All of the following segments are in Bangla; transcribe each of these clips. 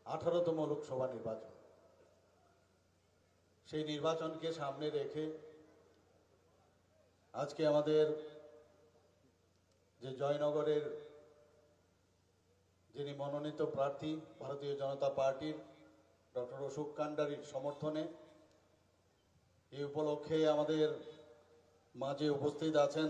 18তম লোকসভা নির্বাচন। সেই নির্বাচনকে সামনে রেখে আজকে আমাদের যে জয়নগরের যিনি মনোনীত প্রার্থী ভারতীয় জনতা পার্টির ডক্টর অশোক কান্ডারির সমর্থনে এই উপলক্ষে আমাদের মাঝে উপস্থিত আছেন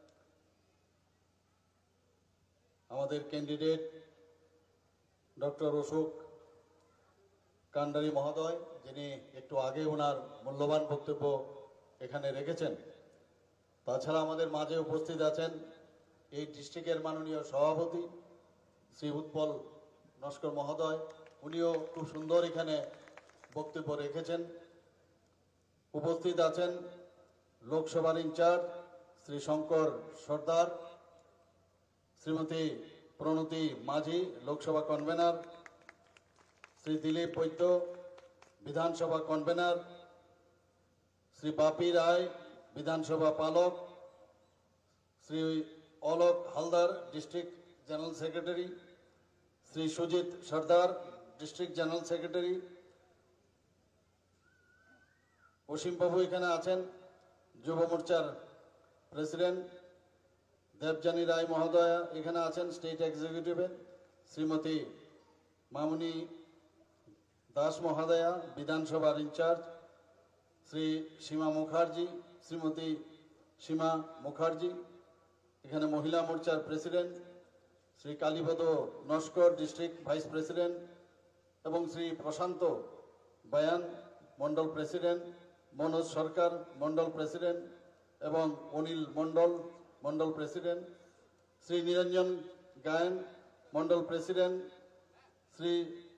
আমাদের ক্যান্ডিডেট ডক্টর অশোক কান্ডারি মহোদয়, যিনি একটু আগে ওনার মূল্যবান বক্তব্য এখানে রেখেছেন। তাছাড়া আমাদের মাঝে উপস্থিত আছেন এই ডিস্ট্রিক্টের মাননীয় সভাপতি শ্রী উৎপল নস্কর মহোদয়, উনিও খুব সুন্দর এখানে বক্তব্য রেখেছেন। উপস্থিত আছেন লোকসভার incharge Shri Shankar Sardar, Shrimati Pranati Majhi Lok Sabha convenor, Shri Dilip Baidya Vidhan Sabha convenor, Shri Bapi Roy Vidhan Sabha পালক, Shri Alok Haldar district general secretary, Shri Sujit Sardar district general secretary, Asim babu এখানে আছেন যুব মোর্চার প্রেসিডেন্ট, দেবযানী রায় মহোদয়া এখানে আছেন স্টেট এক্সিকিউটিভে, শ্রীমতী মামনি দাস মহোদয়া বিধানসভার ইনচার্জ, শ্রী সীমা মুখার্জি, শ্রীমতী সীমা মুখার্জি এখানে মহিলা মোর্চার president, Shri Kalipada Naskar district vice president এবং শ্রী প্রশান্ত বায়ান মন্ডল প্রেসিডেন্ট, মনোজ সরকার মন্ডল প্রেসিডেন্ট এবং Anil Mondal mandal president, Shri Niranjan Gayen mandal president, Shri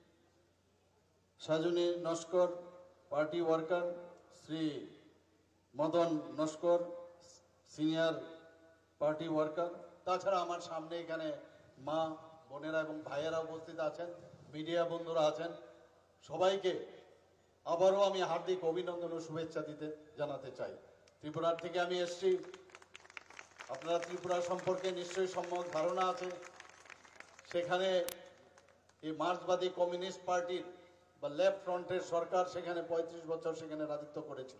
Sajani Naskar party worker, Shri Madan Naskar senior party worker. তাছাড়া আমার সামনে এখানে মা বোনেরা এবং ভাইয়েরা উপস্থিত আছেন, মিডিয়া বন্ধুরা আছেন। সবাইকে আবারও আমি হার্দিক অভিনন্দন ও শুভেচ্ছা জানাতে চাই। ত্রিপুরার থেকে আমি এসেছি, আপনারা ত্রিপুরা সম্পর্কে নিশ্চয়ই সম্যক ধারণা আছে। সেখানে এই মার্ক্সবাদী কমিউনিস্ট পার্টির বা লেফট ফ্রন্টের সরকার সেখানে 35 বছর সেখানে রাজত্ব করেছিল।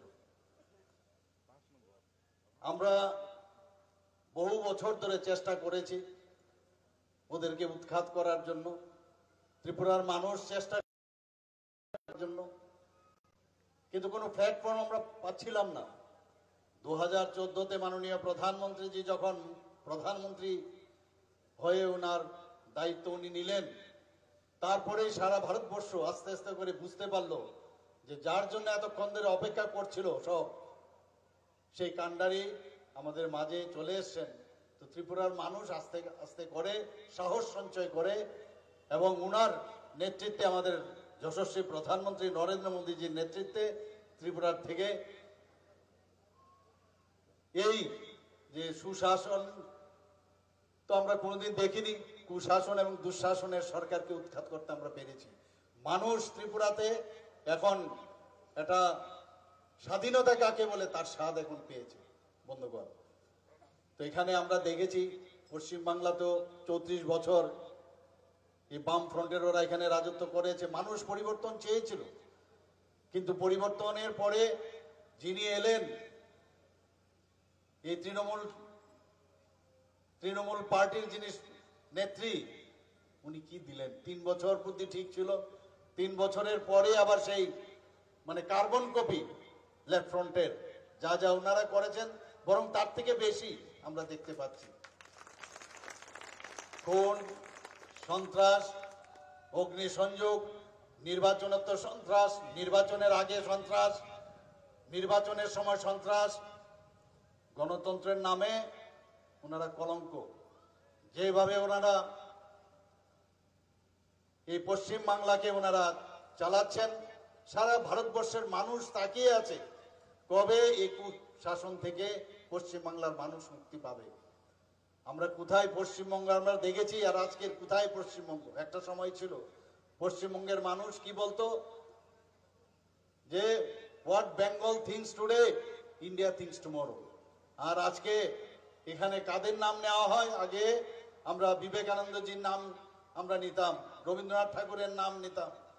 আমরা বহু বছর ধরে চেষ্টা করেছি ওদেরকে উৎখাত করার জন্য, ত্রিপুরার মানুষ চেষ্টা করার জন্য, কিন্তু কোনো প্ল্যাটফর্ম আমরা পাচ্ছিলাম না। 2014-তে মাননীয় প্রধানমন্ত্রীজি যখন প্রধানমন্ত্রী হয়ে ওনার দায়িত্ব উনি নিলেন, তারপরেই সারা ভারতবর্ষ আস্তে আস্তে করে বুঝতে পারলো যে যার জন্য এতক্ষণ ধরে অপেক্ষা করছিল সব, সেই কান্ডারি আমাদের মাঝে চলে এসছেন। তো ত্রিপুরার মানুষ আস্তে আস্তে করে সাহস সঞ্চয় করে এবং উনার নেতৃত্বে, আমাদের যশস্বী প্রধানমন্ত্রী নরেন্দ্র মোদীজির নেতৃত্বে ত্রিপুরার থেকে এই যে সুশাসন তো আমরা কোনোদিন দেখিনি, কুশাসন এবং দুঃশাসনের সরকারকে উৎখাত করতে আমরা পেরেছি। মানুষ ত্রিপুরাতে এখন এটা স্বাধীনতা কাকে বলে তার স্বাদ এখন পেয়েছে বন্ধুগণ। তো এখানে আমরা দেখেছি পশ্চিমবাংলা তো 34 বছর এই বাম ফ্রন্টের ওরা এখানে রাজত্ব করেছে। মানুষ পরিবর্তন চেয়েছিল, কিন্তু পরিবর্তনের পরে যিনি এলেন এই তৃণমূল পার্টির যিনি নেত্রী, উনি কি দিলেন? 3 বছর বুদ্ধি ঠিক ছিল, 3 বছরের পরে আবার সেই মানে কার্বন কপি লেফট ফ্রন্টের যা যা ওনারা করেছেন, বরং তার থেকে বেশি আমরা দেখতে পাচ্ছি। খুন, সন্ত্রাস, অগ্নিসংযোগ, নির্বাচনোত্তর সন্ত্রাস, নির্বাচনের আগে সন্ত্রাস, নির্বাচনের সময় সন্ত্রাস, গণতন্ত্রের নামে ওনারা কলঙ্ক। যেভাবে ওনারা এই পশ্চিম বাংলাকে ওনারা চালাচ্ছেন, সারা ভারতবর্ষের মানুষ তাকিয়ে আছে কবে এই শাসন থেকে পশ্চিম বাংলার মানুষ মুক্তি পাবে। আমরা কোথায় পশ্চিমবঙ্গ আমরা দেখেছি, আর আজকের কোথায় পশ্চিমবঙ্গ। একটা সময় ছিল পশ্চিমবঙ্গের মানুষ কি বলতো যে what Bengal thinks today India thinks tomorrow. আর আজকে এখানে কাদের নাম নেওয়া হয়? আগে আমরা বিবেকানন্দজির নাম আমরা নিতাম, রবীন্দ্রনাথ ঠাকুরের নাম নিতাম,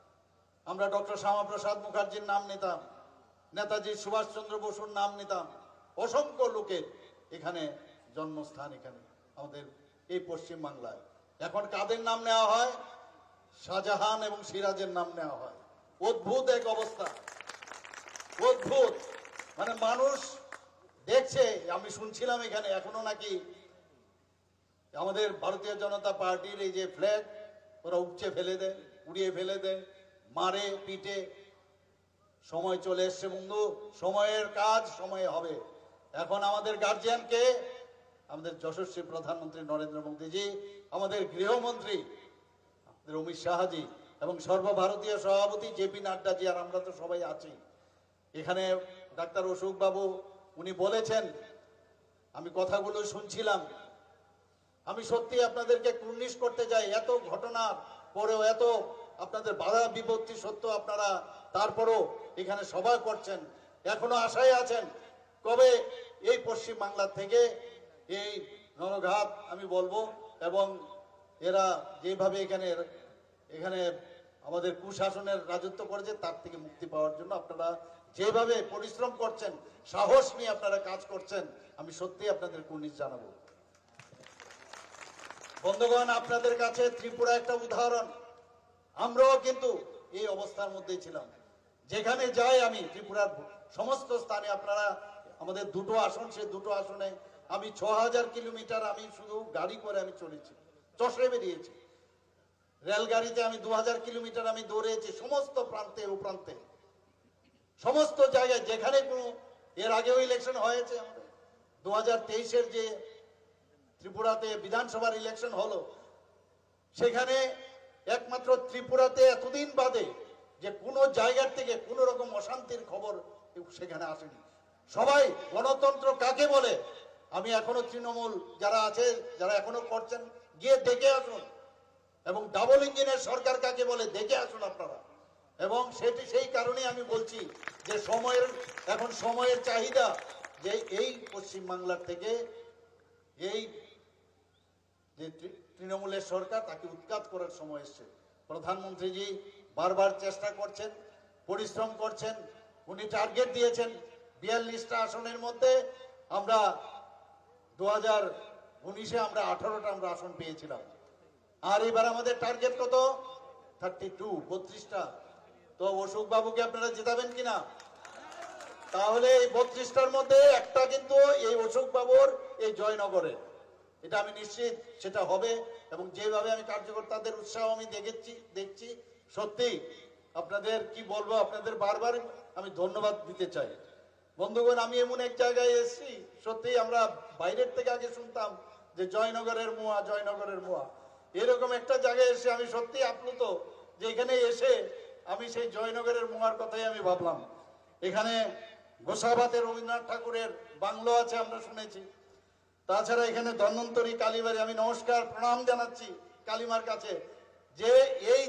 আমরা ডক্টর শ্যামাপ্রসাদ মুখার্জির নাম নিতাম, নেতাজি সুভাষচন্দ্র বসুর নাম নিতাম। অসংখ্য লোকের এখানে জন্মস্থান, এখানে আমাদের এই পশ্চিম বাংলায়। এখন কাদের নাম নেওয়া হয়? শাহজাহান এবং সিরাজের নাম নেওয়া হয়। অদ্ভুত এক অবস্থা, অদ্ভুত। মানে মানুষ দেখছে, আমি শুনছিলাম এখানে এখনো নাকি আমাদের ভারতীয় জনতা পার্টির এই যে ফ্ল্যাগ ওরা উপচে ফেলে দেয়, উড়িয়ে ফেলে দেয়, মারে পিটে। সময় চলে এসছে বন্ধু, সময়ের কাজ সময়ে হবে। এখন আমাদের গার্জিয়ানকে আমাদের যশস্বী প্রধানমন্ত্রী নরেন্দ্র মোদীজি, আমাদের গৃহমন্ত্রী আমাদের অমিত শাহজি এবং সর্বভারতীয় সভাপতি জেপি নাড্ডাজি, আর আমরা তো সবাই আছি এখানে। ডাক্তার অশোক বাবু উনি বলেছেন, আমি কথাগুলো শুনছিলাম। আমি সত্যি আপনাদেরকে কুর্নিশ করতে চাই, এত ঘটনার পরেও, এত আপনাদের বাধা বিপত্তি সত্ত্বেও আপনারা তারপরও এখানে সভা করছেন, এখনো আশায় আছেন কবে এই পশ্চিম বাংলার থেকে এই নরঘাত আমি বলবো, এবং এরা যেভাবে এখানে আমাদের কুশাসনের রাজত্ব করেছে তার থেকে মুক্তি পাওয়ার জন্য আপনারা যেভাবে পরিশ্রম করছেন, সাহস নিয়ে আপনারা কাজ করছেন, আমি সত্যি আপনাদের কুর্নিশ জানাবো। বন্ধুগণ, আপনাদের কাছে ত্রিপুরা একটা উদাহরণ। আমরাও কিন্তু এই অবস্থার মধ্যেই ছিলাম। যেখানে যাই আমি ত্রিপুরার সমস্ত স্থানে, আপনারা আমাদের দুটো আসন, সে দুটো আসনে আমি 6000 কিলোমিটার আমি শুধু গাড়ি করে আমি চলেছি, চষে বেরিয়েছি। রেলগাড়িতে আমি 2000 কিলোমিটার আমি দৌড়েছি, সমস্ত প্রান্তে ও প্রান্তে, সমস্ত জায়গায় যেখানে কোনো, এর আগেও ইলেকশন হয়েছে আমাদের 2023-এর যে ত্রিপুরাতে বিধানসভার ইলেকশন হলো, সেখানে একমাত্র ত্রিপুরাতে এতদিন বাদে যে কোনো জায়গার থেকে কোনো রকম অশান্তির খবর সেখানে আসেনি। সবাই গণতন্ত্র কাকে বলে, আমি এখনো তৃণমূল যারা আছে, যারা এখনো করছেন, গিয়ে দেখে আসুন। এবং ডাবল ইঞ্জিনের সরকার কাকে বলে দেখে আসুন আপনারা। এবং সেই কারণে আমি বলছি যে এখন সময়ের চাহিদা, যে এই পশ্চিম বাংলার থেকে এই যে তৃণমূলের সরকার, তাকে উৎখাত করার সময় এসছে। প্রধানমন্ত্রীজি বারবার চেষ্টা করছেন, পরিশ্রম করছেন। উনি টার্গেট দিয়েছেন 42টা আসনের মধ্যে। আমরা 2019-এ আমরা 18টা আমরা আসন পেয়েছিলাম, আর এবার আমাদের টার্গেট কত? 32টা। তো অশোক বাবুকে আপনারা জেতাবেন কিনা? তাহলে এই 32টার মধ্যে একটা কিন্তু এই অশোক বাবুর এই জয়নগরে, এটা আমি নিশ্চিত সেটা হবে। এবং যেভাবে আমি কার্যকর্তাদের উৎসাহ আমি দেখছি, সত্যি আপনাদের কি বলবো, আপনাদের বারবার আমি ধন্যবাদ দিতে চাই। বন্ধুগণ, আমি এমন এক জায়গায় এসেছি, সত্যি আমরা বাইরের থেকে আগে শুনতাম যে জয়নগরের মোয়া, জয়নগরের মোয়া, এরকম একটা জায়গায় এসে আমি সত্যি আপ্লুত যে এখানে এসে আমি সেই জয়নগরের মোয়ার কথাই আমি ভাবলাম। এখানে গোসাবাতে রবীন্দ্রনাথ ঠাকুরের বাংলো আছে আমরা শুনেছি। তাছাড়া এখানে ধন্বন্তরী কালীবাড়ি, আমি নমস্কার প্রণাম জানাচ্ছি কালীমার কাছে, যে এই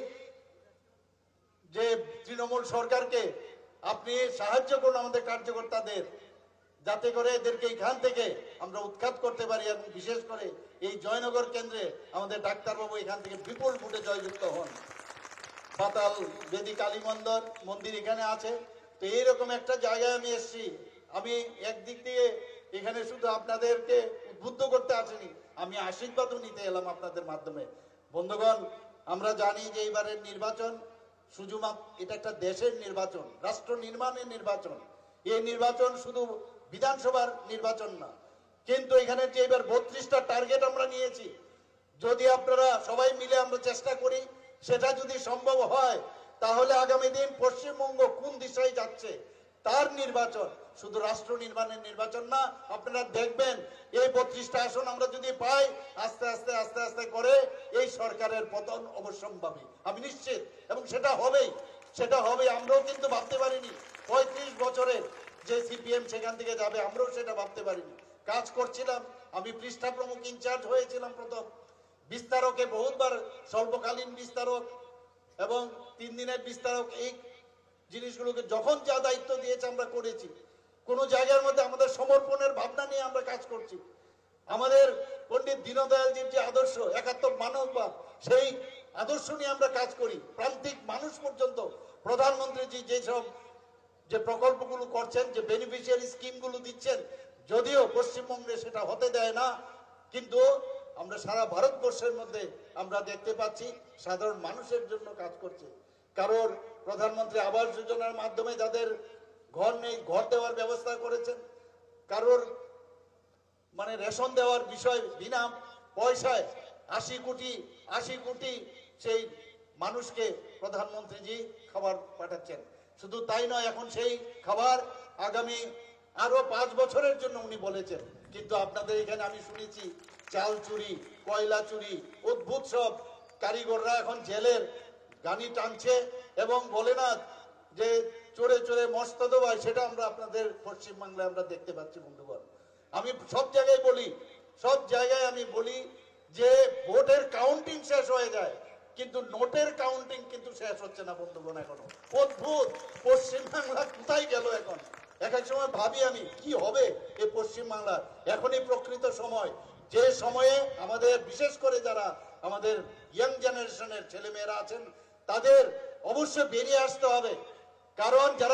যে তৃণমূল সরকারকে আপনি সাহায্য করুন আমাদের কার্যকর্তাদের, যাতে করে এদেরকে এখান থেকে আমরা উৎখাত করতে পারি। এবং বিশেষ করে এই জয়নগর কেন্দ্রে আমাদের ডাক্তারবাবু এখান থেকে বিপুল ভোটে জয়যুক্ত হন। পাতাল বেদি কালী মন্দির এখানে আছে। তো এইরকম একটা জায়গায় আমি এসেছি। আমি একদিক দিয়ে এখানে শুধু আপনাদেরকে উদ্বুদ্ধ করতে আসিনি, আমি আশীর্বাদও নিতে এলাম আপনাদের মাধ্যমে। বন্ধুগণ, আমরা জানি যে এইবারের নির্বাচন এটা একটা দেশের নির্বাচন, রাষ্ট্র নির্মাণের নির্বাচন। এই নির্বাচন শুধু বিধানসভার নির্বাচন না, কিন্তু এখানে যে এবার 32টা টার্গেট আমরা নিয়েছি, যদি আপনারা সবাই মিলে আমরা চেষ্টা করি, সেটা যদি সম্ভব হয়, তাহলে আগামী দিন পশ্চিমবঙ্গ কোন দিশায় যাচ্ছে তার নির্বাচন, শুধু রাষ্ট্র নির্মাণের নির্বাচন না। আপনারা দেখবেন এই 32টা আসন আমরা যদি পাই, আস্তে আস্তে আস্তে আস্তে করে এই সরকারের পতন অবশ্যম্ভাবী, আমি নিশ্চিত। এবং সেটা হবেই, সেটা হবে। আমরাও কিন্তু ভাবতে পারিনি 35 বছরের যে সিপিএম সেখান থেকে যাবে, আমরাও সেটা ভাবতে পারিনি। কাজ করছিলাম, আমি পৃষ্ঠা প্রমুখ ইনচার্জ হয়েছিলাম প্রথম, বিস্তারকে বহুতবার, স্বল্পকালীন বিস্তারক এবং 3 দিনের বিস্তারক, এই জিনিসগুলোকে যখন যা দায়িত্ব দিয়েছে আমরা করেছি। কোন জায়গার মধ্যে আমাদের সমর্পণের ভাবনা নিয়ে আমরা কাজ করছি। আমাদের পণ্ডিত দীনদয়ালজির যে আদর্শ, একাত্ম মানববাদ, সেই আদর্শ নিয়ে আমরা কাজ করি। প্রান্তিক মানুষ পর্যন্ত প্রধানমন্ত্রীজি যেসব যে প্রকল্পগুলো করছেন, যে বেনিফিশিয়ারি স্কিমগুলো দিচ্ছেন, যদিও পশ্চিমবঙ্গে সেটা হতে দেয় না, কিন্তু আমরা সারা ভারতবর্ষের মধ্যে আমরা দেখতে পাচ্ছি সাধারণ মানুষের জন্য কাজ করছে। কারোর প্রধানমন্ত্রী আবাস যোজনার মাধ্যমে যাদের ঘর নেই, ঘর দেওয়ার ব্যবস্থা করেছেন। কারোর মানে রেশন দেওয়ার বিষয় বিনা পয়সায় 80 কোটি সেই মানুষকে প্রধানমন্ত্রীজি খাবার পাঠাচ্ছেন। শুধু তাই নয়, এখন সেই খাবার আগামী আরো 5 বছরের জন্য উনি বলেছেন। কিন্তু আপনাদের এখানে আমি শুনেছি চাল চুরি, কয়লা চুরি, অদ্ভুত সব কারিগররা এখন জেলের গানি টানছে এবং বলে না যে চোরে চোরে মস্ত ভাই, সেটা আমরা আপনাদের পশ্চিমবাংলায় আমরা দেখতে পাচ্ছি। বন্ধুগণ, আমি সব জায়গায় আমি বলি যে ভোটের কাউন্টিং শেষ হয়ে যায়, কিন্তু নোটের কাউন্টিং কিন্তু শেষ হচ্ছে না বন্ধুগণ। এখনো অদ্ভুত, পশ্চিমবাংলা কোথায় গেল এখন? এক এক সময় ভাবি আমি কি হবে এই পশ্চিমবাংলার। এখনই প্রকৃত সময়, যে সময়ে আমাদের বিশেষ করে যারা আমাদের ইয়াং জেনারেশনের ছেলে মেয়েরা আছেন তাদের অবশ্যই বেরিয়ে আসতে হবে। কারণ যারা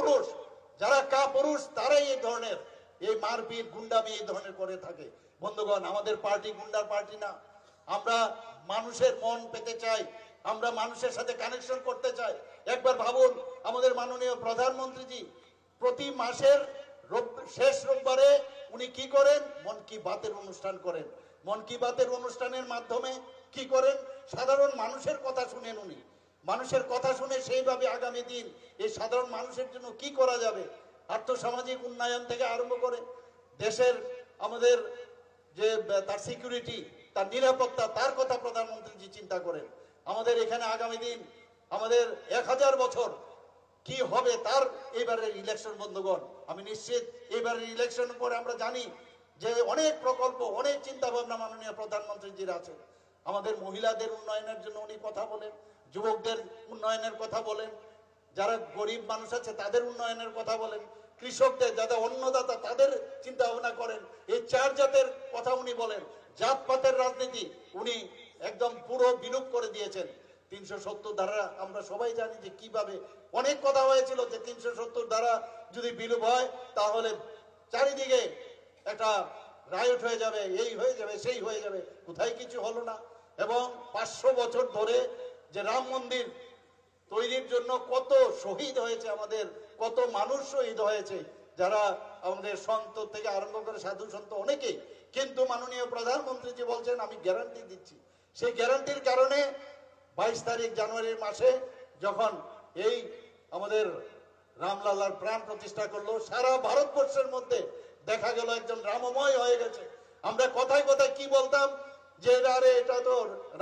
কাপুরুষ তারাই এই ধরনের এই মারপিট গুন্ডামি এই ধরনের করে থাকে। বন্ধুগণ, আমাদের পার্টি গুন্ডার পার্টি না। আমরা মানুষের মন পেতে চাই, আমরা মানুষের সাথে কানেকশন করতে চাই। একবার ভাবুন, আমাদের মাননীয় প্রধানমন্ত্রীজি প্রতি মাসের শেষ রোববারে উনি কি করেন? মন কি বাতের অনুষ্ঠান করেন। মন কি বাতের অনুষ্ঠানের মাধ্যমে কি করেন? সাধারণ মানুষের কথা শুনেন উনি। মানুষের কথা শুনে সেইভাবে আগামী দিন এই সাধারণ মানুষের জন্য কি করা যাবে, আর্থসামাজিক উন্নয়ন থেকে আরম্ভ করে দেশের আমাদের যে তার সিকিউরিটি, তার নিরাপত্তা, তার কথা প্রধানমন্ত্রীজি চিন্তা করেন। আমাদের এখানে আগামী দিন আমাদের 1000 বছর কি হবে তার এবারের ইলেকশন। বন্ধুগণ, আমি নিশ্চিত এবারের ইলেকশনের পরে আমরা জানি যে অনেক প্রকল্প, অনেক চিন্তা ভাবনা মাননীয় প্রধানমন্ত্রীজির আছে। আমাদের মহিলাদের উন্নয়নের জন্য উনি কথা বলেন, যুবকদের উন্নয়নের কথা বলেন, যারা গরিব মানুষ আছে তাদের উন্নয়নের কথা বলেন, কৃষকদের যারা অন্নদাতা তাদের চিন্তা ভাবনা করেন। এই 4 জাতের কথা উনি বলেন। জাতপাতের রাজনীতি উনি একদম পুরো বিলোপ করে দিয়েছেন। 370 ধারা আমরা সবাই জানি যে কিভাবে অনেক কথা হয়েছিল যে 370 ধারা যদি বিলোপ হয় তাহলে চারিদিকে একটা রায়ট হয়ে যাবে, এই হয়ে যাবে, সেই হয়ে যাবে। কোথায় কিছু হলো না। এবং 500 বছর ধরে যে রাম মন্দির তৈরির জন্য কত শহীদ হয়েছে, আমাদের কত মানুষ শহীদ হয়েছে, যারা আমাদের সন্ত থেকে আরম্ভ করে সাধু সন্ত অনেকেই। কিন্তু মাননীয় প্রধানমন্ত্রীজি বলছেন আমি গ্যারান্টি দিচ্ছি। সেই গ্যারান্টির কারণে 22 তারিখ জানুয়ারির মাসে যখন এই আমাদের রামলালার প্রাণ প্রতিষ্ঠা করলো, সারা ভারতবর্ষের মধ্যে দেখা গেল একজন রামময় হয়ে গেছে। আমরা কথায় কথায় কি বলতাম যে এটা তো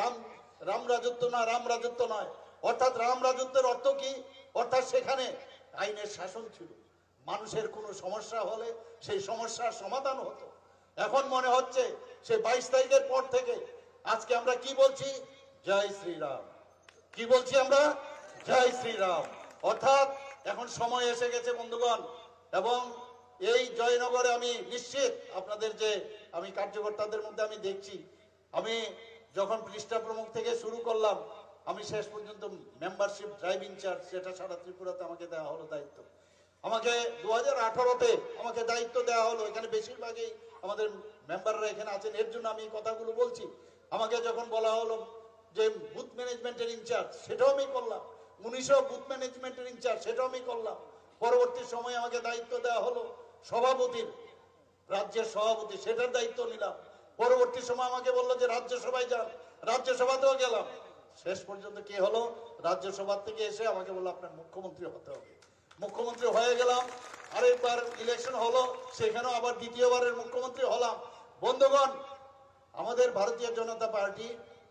রাম রাজত্ব না, রাম রাজত্ব নয়। অর্থাৎ রাম রাজত্বের অর্থ কি? অর্থাৎ সেখানে আইনের শাসন ছিল, মানুষের কোনো সমস্যা হলে সেই সমস্যার সমাধান হতো। এখন মনে হচ্ছে সেই 22 তারিখের পর থেকে আজকে আমরা কি বলছি? জয় শ্রীরাম। কি বলছি আমরা? জয় শ্রীরাম। অর্থাৎ এখন সময় এসে গেছে বন্ধুগণ। এবং এই জয়নগরে আমি নিশ্চিত আপনাদের যে আমি কার্যকর্তাদের মধ্যে আমি দেখছি, আমি যখন পৃষ্ঠা প্রমুখ থেকে শুরু করলাম, আমি শেষ পর্যন্ত মেম্বারশিপ ড্রাইভ ইনচার্জ, সেটা সারা ত্রিপুরাতে আমাকে দেওয়া হলো দায়িত্ব। আমাকে 2018-তে আমাকে দায়িত্ব দেওয়া হলো। এখানে বেশিরভাগই আমাদের মেম্বাররা এখানে আছেন, এর জন্য আমি এই কথাগুলো বলছি। আমাকে যখন বলা হলো যে বুথ ম্যানেজমেন্টের ইনচার্জ, সেটাও আমি করলাম। 1900 বুথ ম্যানেজমেন্টের ইনচার্জ, সেটাও আমি করলাম। পরবর্তী সময়ে আমাকে দায়িত্ব দেওয়া হলো সভাপতির, রাজ্যের সভাপতি, সেটার দায়িত্ব নিলাম। পরবর্তী সময় আমাকে বললো যে রাজ্যসভায় যান, রাজ্যসভাতেও গেলাম। শেষ পর্যন্ত কি হলো? রাজ্যসভা থেকে এসে আমাকে বললো আপনার মুখ্যমন্ত্রী হতে হবে। মুখ্যমন্ত্রী হয়ে গেলাম। আরেকবার ইলেকশন হলো, সেখানেও আবার দ্বিতীয়বারের মুখ্যমন্ত্রী হলাম। বন্ধুগণ, আমাদের ভারতীয় জনতা পার্টি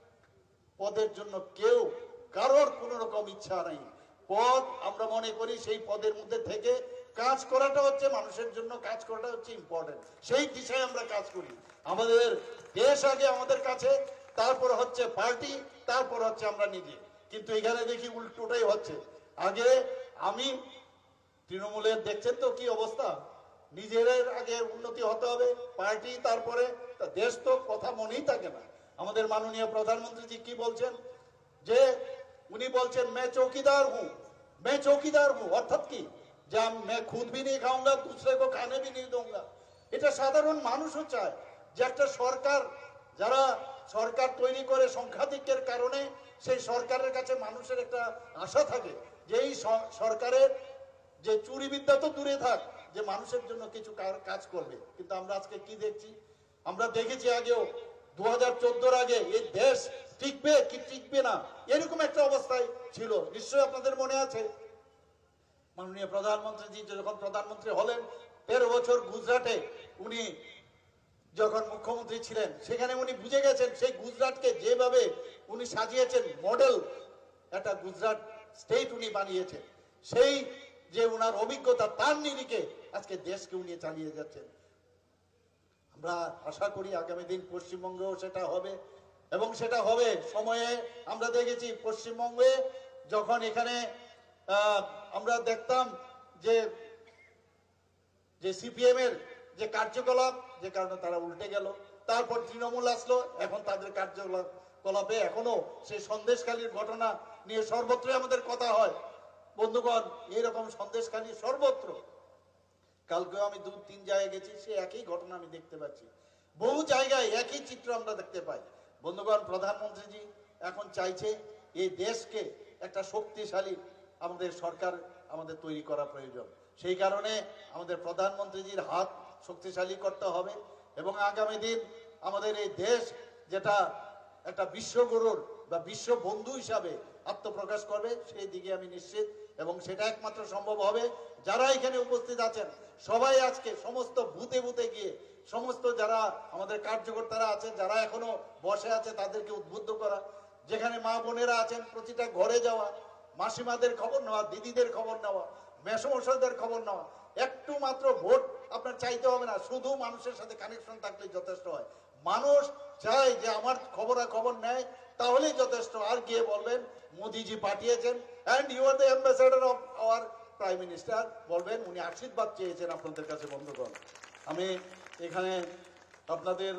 পদের জন্য কারোর কোন রকম ইচ্ছা নাই। পদ আমরা মনে করি সেই পদের মধ্যে থেকে কাজ করাটা হচ্ছে মানুষের জন্য, কাজ করাটা হচ্ছে ইম্পর্টেন্ট। সেই দিশায় আমরা কাজ করি। আমাদের দেশ আগে আমাদের কাছে, তারপর হচ্ছে পার্টি, তারপর হচ্ছে আমরা নিজে। কিন্তু এখানে দেখি উল্টোটাই হচ্ছে। আগে আমি তৃণমূলের দেখছেন তো কি অবস্থা, নিজের আগে উন্নতি হতে হবে, পার্টি, তারপরে দেশ। তো কথা মনেই থাকে না। আমাদের মাননীয় প্রধানমন্ত্রীজি কি বলছেন যে উনি বলছেন মে চৌকিদার হুঁ, मैं चौकीदार हूं, अर्थात की जब मैं खुद भी नहीं खाऊंगा दूसरे को खाने भी नहीं दूंगा। এটা সাধারণ মানুষও চায় যে একটা সরকার, যারা সরকার তৈরি করে সংখ্যাধিক্যের কারণে সেই সরকারের কাছে মানুষের একটা আশা থাকে যে এই সরকারের যে চুরি বিদ্যা তো দূরে থাক, যে মানুষের জন্য কিছু কাজ করবে। কিন্তু আমরা আজকে কি দেখছি? আমরা দেখেছি আগেও 2014 আগে এই দেশ টিকবে কি টিকবে না এরকম একটা অবস্থায় ছিল। নিশ্চয়ই আপনাদের মনে আছে মাননীয় প্রধানমন্ত্রী যখন প্রধানমন্ত্রী হলেন 13 বছর গুজরাটে উনি যখন মুখ্যমন্ত্রী ছিলেন সেখানে উনি বুঝে গেছেন সেই গুজরাটকে যেভাবে উনি সাজিয়েছেন, মডেল একটা গুজরাট স্টেট উনি বানিয়েছেন। সেই যে উনার অভিজ্ঞতা তার নিরিখে আজকে দেশকে উনি চালিয়ে যাচ্ছেন। আমরা আশা করি আগামী দিন পশ্চিমবঙ্গেও সেটা হবে এবং সেটা হবে সময়ে। আমরা দেখেছি পশ্চিমবঙ্গে যখন এখানে আমরা দেখতাম যে সিপিএম এর যে কার্যকলাপ, যে কারণে তারা উল্টে গেল, তারপর তৃণমূল আসলো, এখন তাদের কার্যকলাপে এখনো সেই সন্দেশখালীর ঘটনা নিয়ে সর্বত্রই আমাদের কথা হয়। বন্ধুগণ, এইরকম সন্দেশখালী সর্বত্র, কালকেও আমি 2-3 জায়গায় গেছি, সে একই ঘটনা আমি দেখতে পাচ্ছি। বহু জায়গায় একই চিত্র আমরা দেখতে পাই। বন্ধুগণ, প্রধানমন্ত্রীজি এখন চাইছে এই দেশকে একটা শক্তিশালী আমাদের সরকার আমাদের তৈরি করা প্রয়োজন। সেই কারণে আমাদের প্রধানমন্ত্রীজির হাত শক্তিশালী করতে হবে এবং আগামী দিন আমাদের এই দেশ যেটা একটা বিশ্বগুরুর বা বিশ্ব বন্ধু হিসাবে আত্মপ্রকাশ করবে সেই দিকে আমি নিশ্চিত। এবং সেটা একমাত্র সম্ভব হবে যারা এখানে উপস্থিত আছেন সবাই আজকে সমস্ত বুথে বুথে গিয়ে সমস্ত যারা আমাদের কার্যকর্তারা আছেন, যারা এখনো বসে আছে তাদেরকে উদ্বুদ্ধ করা, যেখানে মা বোনেরা আছেন প্রতিটা ঘরে যাওয়া, মাসিমাদের খবর নেওয়া, দিদিদের খবর নেওয়া, মেসমশাইদের খবর নেওয়া। একটু মাত্র ভোট আপনার চাইতে হবে না, শুধু মানুষের সাথে কানেকশন থাকলেই যথেষ্ট হয়। মানুষ চায় যে আমার খবর নেয় তাহলেই যথেষ্ট। আর গিয়ে বলবেন মোদিজি পাঠিয়েছেন and you are the ambassador of our prime minister, বলবেন উনি আশীর্বাদ চেয়েছেন আপনাদের কাছে। বন্ধুগণ, আমি এখানে আপনাদের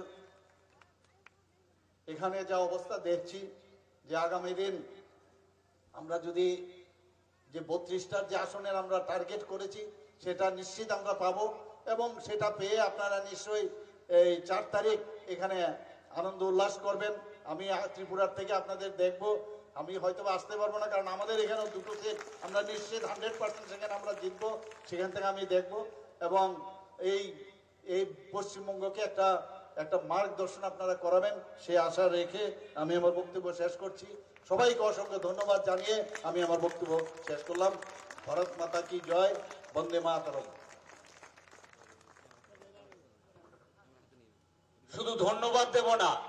এখানে যা অবস্থা দেখছি যে আগামী দিন আমরা যদি যে 32টার যে আসনের আমরা টার্গেট করেছি সেটা নিশ্চিত আমরা পাবো এবং সেটা পেয়ে আপনারা নিশ্চয়ই এই 4 তারিখ এখানে আনন্দ উল্লাস করবেন। আমি ত্রিপুরার থেকে আপনাদের দেখব। আমি হয়তো আসতে পারবো না, কারণ আমাদের এখানেও 2টো সিট আমরা নিশ্চিত 100% সেখানে আমরা জিতবো, সেখান থেকে আমি দেখব এবং এই পশ্চিমবঙ্গকে একটা মার্গদর্শন আপনারা করাবেন সেই আশা রেখে আমি আমার বক্তব্য শেষ করছি। সবাইকে অসংখ্য ধন্যবাদ জানিয়ে আমি আমার বক্তব্য শেষ করলাম। ভারত মাতা কি জয়, বন্দে মাতরম। শুধু ধন্যবাদ দেব না,